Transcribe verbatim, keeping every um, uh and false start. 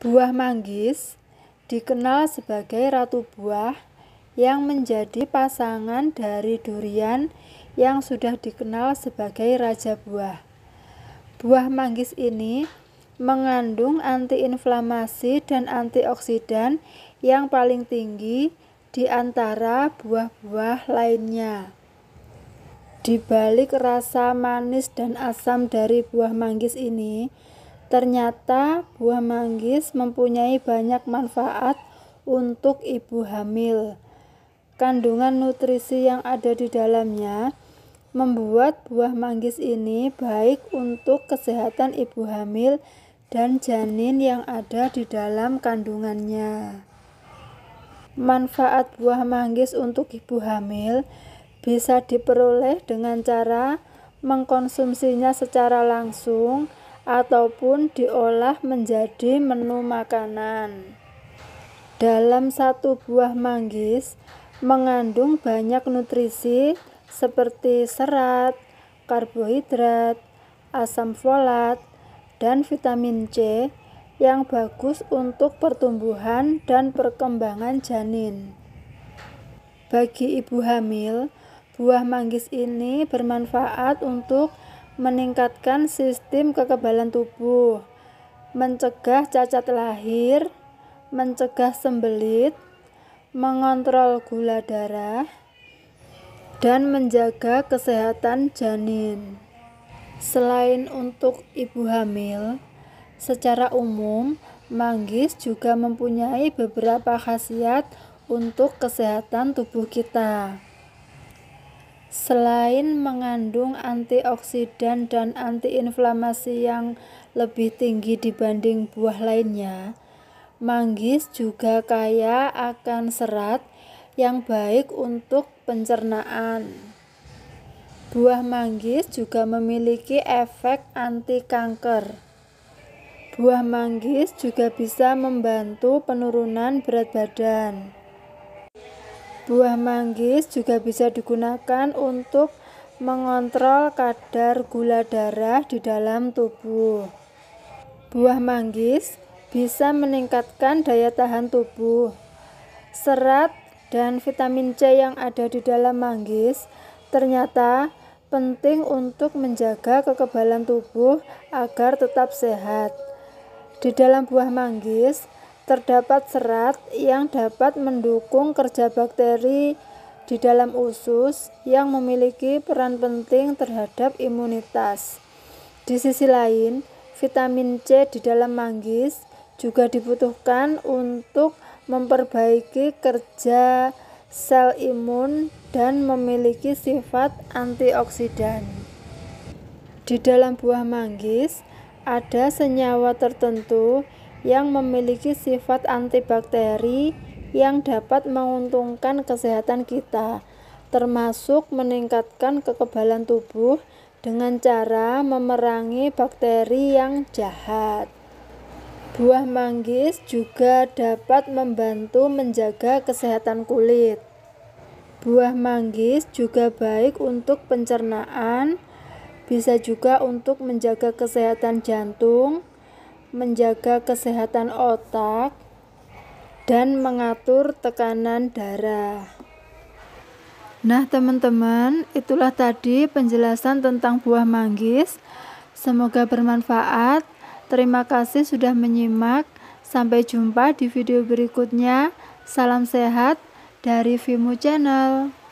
Buah manggis dikenal sebagai ratu buah yang menjadi pasangan dari durian yang sudah dikenal sebagai raja buah. Buah manggis ini mengandung antiinflamasi dan antioksidan yang paling tinggi di antara buah-buah lainnya. Di balik rasa manis dan asam dari buah manggis ini, ternyata buah manggis mempunyai banyak manfaat untuk ibu hamil. Kandungan nutrisi yang ada di dalamnya membuat buah manggis ini baik untuk kesehatan ibu hamil dan janin yang ada di dalam kandungannya. Manfaat buah manggis untuk ibu hamil bisa diperoleh dengan cara mengkonsumsinya secara langsung ataupun diolah menjadi menu makanan. Dalam satu buah manggis mengandung banyak nutrisi seperti serat, karbohidrat, asam folat, dan vitamin C yang bagus untuk pertumbuhan dan perkembangan janin. Bagi ibu hamil, buah manggis ini bermanfaat untuk meningkatkan sistem kekebalan tubuh, mencegah cacat lahir, mencegah sembelit, mengontrol gula darah, dan menjaga kesehatan janin. Selain untuk ibu hamil, secara umum manggis juga mempunyai beberapa khasiat untuk kesehatan tubuh kita. Selain mengandung antioksidan dan antiinflamasi yang lebih tinggi dibanding buah lainnya, manggis juga kaya akan serat yang baik untuk pencernaan. Buah manggis juga memiliki efek anti kanker. Buah manggis juga bisa membantu penurunan berat badan. Buah manggis juga bisa digunakan untuk mengontrol kadar gula darah di dalam tubuh. Buah manggis bisa meningkatkan daya tahan tubuh. Serat dan vitamin C yang ada di dalam manggis ternyata penting untuk menjaga kekebalan tubuh agar tetap sehat. Di dalam buah manggis terdapat serat yang dapat mendukung kerja bakteri di dalam usus yang memiliki peran penting terhadap imunitas. Di sisi lain, vitamin C di dalam manggis juga dibutuhkan untuk memperbaiki kerja sel imun dan memiliki sifat antioksidan. Di dalam buah manggis ada senyawa tertentu yang memiliki sifat antibakteri yang dapat menguntungkan kesehatan kita, termasuk meningkatkan kekebalan tubuh dengan cara memerangi bakteri yang jahat. Buah manggis juga dapat membantu menjaga kesehatan kulit. Buah manggis juga baik untuk pencernaan, bisa juga untuk menjaga kesehatan jantung, menjaga kesehatan otak, dan mengatur tekanan darah. Nah teman-teman, itulah tadi penjelasan tentang buah manggis. Semoga bermanfaat. Terima kasih sudah menyimak. Sampai jumpa di video berikutnya. Salam sehat dari Vimu Channel.